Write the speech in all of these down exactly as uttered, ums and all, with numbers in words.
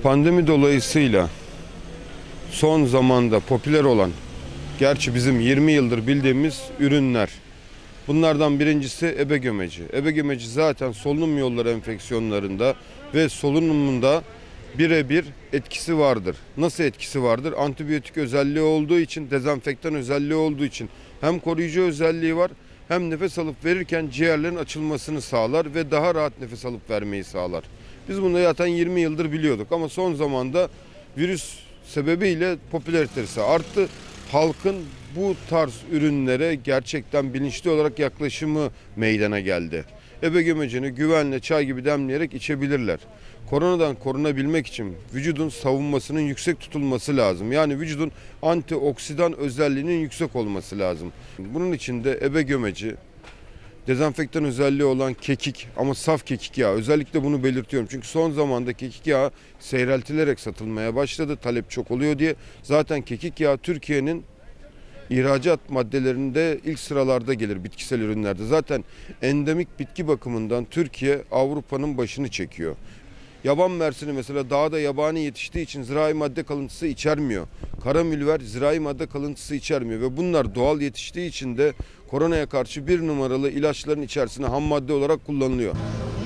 Pandemi dolayısıyla son zamanda popüler olan, gerçi bizim yirmi yıldır bildiğimiz ürünler. Bunlardan birincisi ebe gömeci. Ebe gömeci zaten solunum yolları enfeksiyonlarında ve solunumunda birebir etkisi vardır. Nasıl etkisi vardır? Antibiyotik özelliği olduğu için, dezenfektan özelliği olduğu için hem koruyucu özelliği var, hem nefes alıp verirken ciğerlerin açılmasını sağlar ve daha rahat nefes alıp vermeyi sağlar. Biz bunu zaten yirmi yıldır biliyorduk ama son zamanda virüs sebebiyle popülaritesi arttı. Halkın bu tarz ürünlere gerçekten bilinçli olarak yaklaşımı meydana geldi. Ebe gömecini güvenle çay gibi demleyerek içebilirler. Koronadan korunabilmek için vücudun savunmasının yüksek tutulması lazım. Yani vücudun antioksidan özelliğinin yüksek olması lazım. Bunun için de ebe gömeci, dezenfektan özelliği olan kekik ama saf kekik yağı, özellikle bunu belirtiyorum. Çünkü son zamanda kekik yağı seyreltilerek satılmaya başladı. Talep çok oluyor diye. Zaten kekik yağı Türkiye'nin ihracat maddelerinde ilk sıralarda gelir bitkisel ürünlerde. Zaten endemik bitki bakımından Türkiye Avrupa'nın başını çekiyor. Yaban mersini mesela dağda yabani yetiştiği için zirai madde kalıntısı içermiyor. Kara mülver zirai madde kalıntısı içermiyor ve bunlar doğal yetiştiği için de koronaya karşı bir numaralı ilaçların içerisine ham madde olarak kullanılıyor.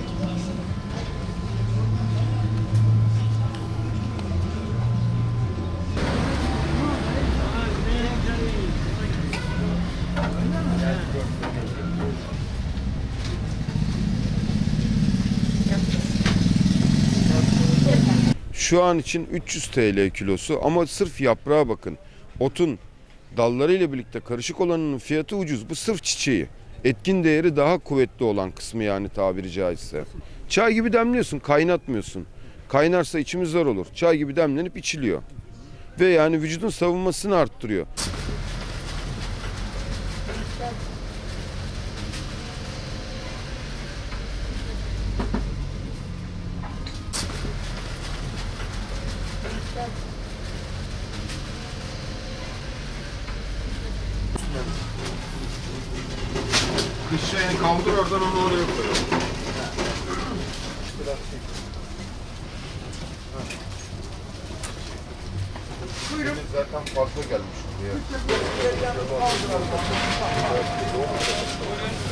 Şu an için üç yüz TL kilosu ama sırf yaprağa bakın. Otun dallarıyla birlikte karışık olanının fiyatı ucuz. Bu sırf çiçeği. Etkin değeri daha kuvvetli olan kısmı yani tabiri caizse. Çay gibi demliyorsun, kaynatmıyorsun. Kaynarsa içimiz zor olur. Çay gibi demlenip içiliyor. Ve yani vücudun savunmasını arttırıyor. Kış çayını kaldır oradan onu oraya koy. Buyurun. Zaten fazla gelmiş buraya.